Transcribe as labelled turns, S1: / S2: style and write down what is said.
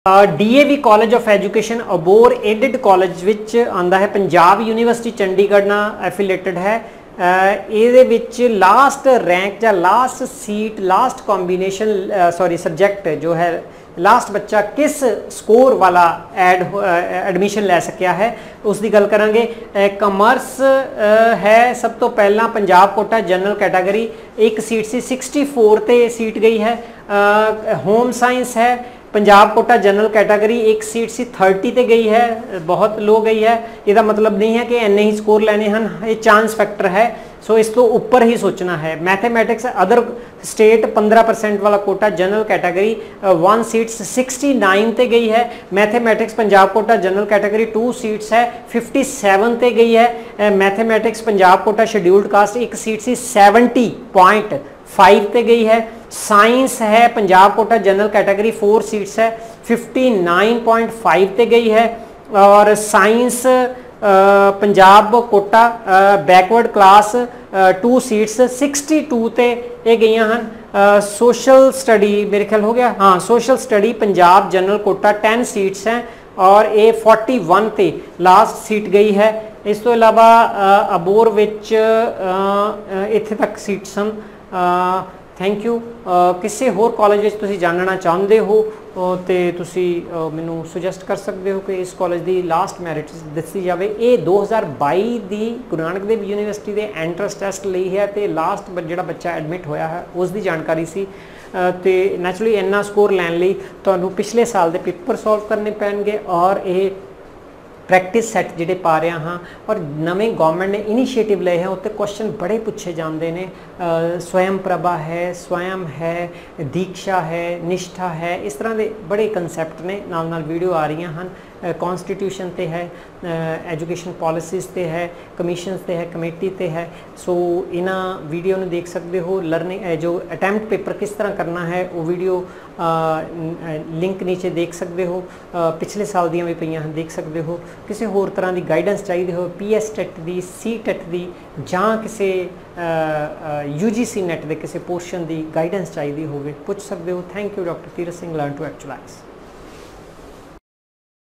S1: DAV college of education अबोर aided college which आंदा है पंजाब यूनिवर्सिटी चंडीगढ़ नाल एफिलेटेड है। ਇਹਦੇ ਵਿੱਚ लास्ट रैंक ਜਾਂ last seat last combination sorry subject जो है लास्ट बच्चा किस स्कोर वाला एडमिशन लै सकिया है उसकी गल करांगे। कमर्स है सब तो पहला पंजाब कोटा जनरल कैटागरी एक सीट सी 64 ते सीट गई है। होम साइंस है पंजाब कोटा जनरल कैटागरी एक सीट सी 30 ते गई है, बहुत लो गई है। इसका मतलब नहीं है कि इन्ने ही स्कोर लेने हैं, ये चांस फैक्टर है। सो इस तो ऊपर ही सोचना है। मैथमेटिक्स अदर स्टेट 15% वाला कोटा जनरल कैटागरी 1 सीट्स 69 ते गई है। Mathematics Punjab quota general category 2 seats है 57 ते गई है। Mathematics Punjab quota scheduled caste एक सीट सी 70.5 ते गई है। साइंस है Punjab quota general category 4 seats है 59.5 ते गई है। और science Punjab quota backward class 2 seats 62 ते ये गई हैं। सोशल स्टडी मेरे ख्याल हो गया, हाँ social study Punjab general quota 10 seats हैं और ये 41 ते लास्ट सीट गई है। इस तो इलावा अबोर विच इत्थे तक सीट्स हैं। Thank you. किसी होर कॉलेज में तुसी जानना चाहते हो तो तुसी मैनू सुजैसट कर सकते हो कि इस कॉलेज की लास्ट मैरिट दसी जाए। ये 2022 की गुरु नानक देव यूनिवर्सिटी के एंट्रेंस टैसट ली है तो लास्ट जो बच्चा एडमिट होया है उसकी जानकारी सी। तो नैचुरली इन्ना स्कोर लैन लई तुहानू पिछले साल के पेपर सॉल्व करने पैणगे और ये प्रैक्टिस सैट जिहड़े पा रहा हाँ और नवे गवर्नमेंट ने इनिशिएटिव ले हैं उत्ते क्वेश्चन बड़े पूछे जाते हैं। स्वयं प्रभा है, स्वयं है, दीक्षा है, निष्ठा है, इस तरह के बड़े कंसैप्ट ने नाल वीडियो आ रही हैं। कॉन्स्टिट्यूशन ते है, एजुकेशन पॉलिसीज़ ते है, कमीशन ते है, कमेटी ते है। सो इन्हां वीडियो ने देख सकते हो। लर्निंग जो अटैम्प्ट पेपर किस तरह करना है वो वीडियो लिंक नीचे देख सकते हो। पिछले साल दियां भी पईयां देख सकते हो। किसी होर तरह की गाइडेंस चाहिए हो PS टेट की, C टेट की जां किसी UGC नेट के किसी पोर्शन की गाइडेंस चाहिए हो पूछ सकते हो। Thank you doctor Tirath Singh learn to actualise.